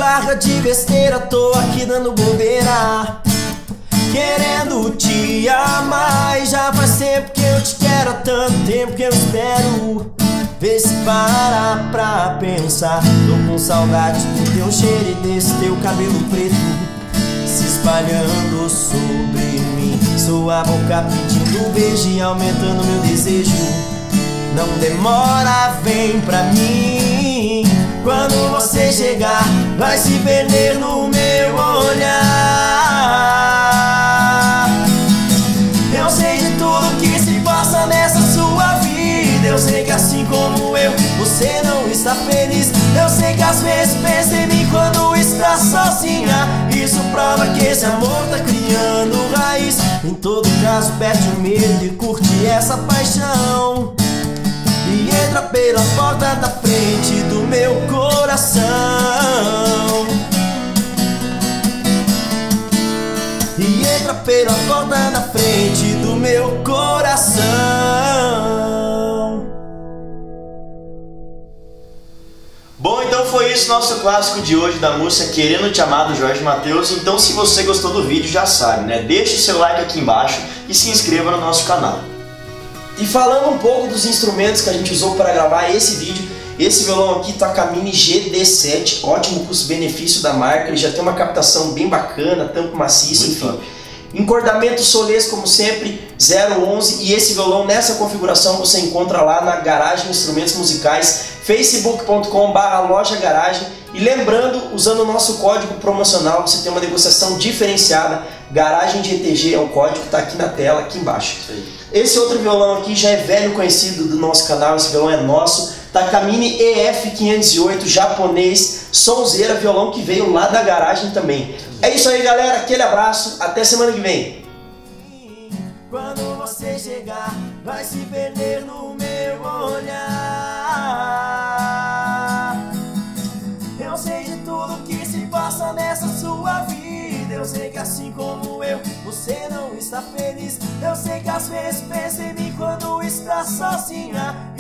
larga de besteira, tô aqui dando bobeira, querendo te amar. E já faz tempo que eu te quero, há tanto tempo que eu espero. Vê se para pra pensar. Tô com saudade do teu cheiro e desse teu cabelo preto se espalhando sobre mim. Sua boca pedindo beijo e aumentando meu desejo. Não demora, vem pra mim. Quando você chegar, vai se perder no meu olhar. Eu sei de tudo que se passa nessa sua vida. Eu sei que assim como eu, você não está feliz. Eu sei que às vezes pensa em mim quando está sozinha. Isso prova que esse amor tá criando raiz. Em todo caso, perde o medo e curte essa paixão. E entra pela porta da frente do meu coração. E entra pela porta da frente do meu coração. Bom, então foi isso nosso clássico de hoje da música Querendo Te Amar, do Jorge Mateus. Então se você gostou do vídeo, já sabe, né? Deixe o seu like aqui embaixo e se inscreva no nosso canal. E falando um pouco dos instrumentos que a gente usou para gravar esse vídeo, esse violão aqui Takamine GD7, ótimo custo-benefício da marca, ele já tem uma captação bem bacana, tampo maciço, enfim. Encordamento Solês, como sempre, 011, e esse violão nessa configuração você encontra lá na Garagem Instrumentos Musicais, facebook.com/loja-garagem. E lembrando, usando o nosso código promocional, você tem uma negociação diferenciada. Garagem de ETG é o código que está aqui na tela, aqui embaixo. Esse outro violão aqui já é velho conhecido do nosso canal, esse violão é nosso, Takamine EF508, japonês, sonzeira, violão que veio lá da garagem também. É isso aí, galera, aquele abraço, até semana que vem. Quando você chegar, vai se perder no meu olhar. Eu sei de tudo que se passa nessa sua vida. Eu sei que assim como eu, você não está feliz. Eu sei que às vezes pensa em mim quando está sozinha.